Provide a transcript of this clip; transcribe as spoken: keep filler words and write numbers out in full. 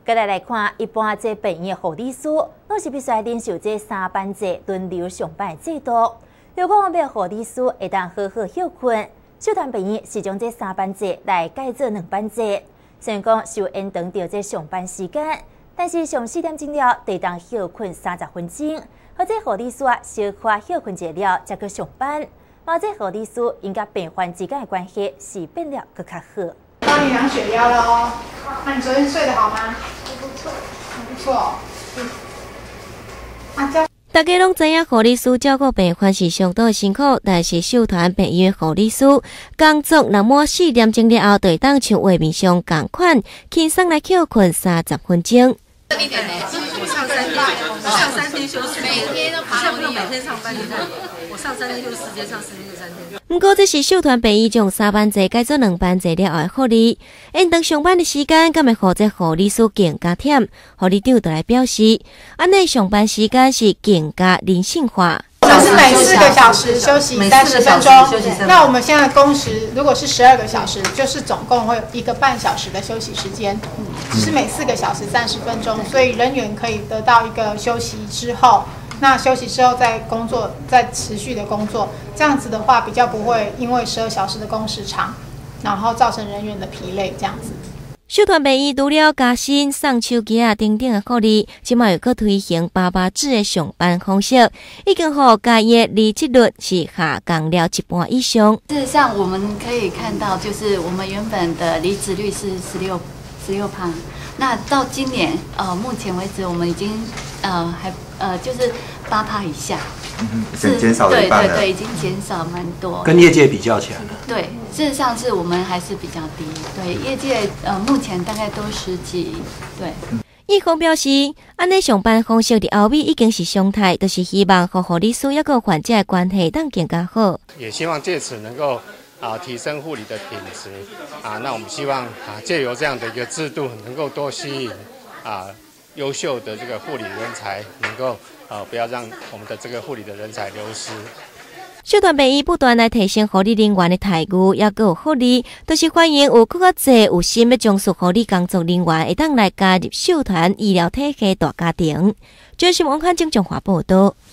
再来来看，一般这病院护理师拢是必须忍受这三班制轮流上班的制度。如果我要护理师会当好好休困，社团病院是将这三班制来改做两班制，虽然讲受延长到这上班时间，但是上四点钟了，得当休困三十分钟，或者护理师啊小可休困一了才去上班。或者护理师应该病患之间的关系是变了更较好。 帮你量血压了哦。那你昨天睡得好吗？不错，不错。嗯。啊，这。 大家拢知影，护理师照顾病患是相当辛苦，但是社团病院护理师工作若满四点钟了后，就会当像画面上同款，轻松来休困三十分钟。 一点呢，我上三天，我上三天休息，每天都好像不用每天上班一样。我上三天就四天，上四天就三天。 不过，这是社团病院将三班制改做两班制了后的福利。延长上班的时间，敢会让这护理师更加忝。护理长就来表示，安尼上班时间是更加人性化。 我们是每四个小时休息三十分钟，那我们现在工时如果是十二个小时，就是总共会有一个半小时的休息时间，只是每四个小时三十分钟，所以人员可以得到一个休息之后，那休息之后再工作，再持续的工作，这样子的话比较不会因为十二小时的工时长，然后造成人员的疲累这样子。 社团病院除了加薪、送手机啊等等的福利，即卖又搁推行八八制的上班方式，已经互家业离职率是下降了一半以上。 事实上，我们可以看到，就是我们原本的离职率是十六十六趴，那到今年呃目前为止，我们已经呃还呃就是八趴以下。 嗯，减少了一半了。 对对对，已经减少蛮多。 跟业界比较起来了。 对，事实上是我们还是比较低。对，业界呃目前大概都十几。对。 义工表示，安尼上班方式伫后面已经是常态，都、就是希望和护理师也个患者的关系当更加好。 也希望借此能够啊提升护理的品质啊。那我们希望啊借由这样的一个制度，能够多吸引啊优秀的这个护理人才，能够。呃，不要让我们的这个护理的人才流失。 社团病院不断来提升护理人员的待遇，也有福利，都是欢迎有更较侪有心要从事护理工作人员，会当来加入社团医疗体系大家庭。这是王汉正中华报道。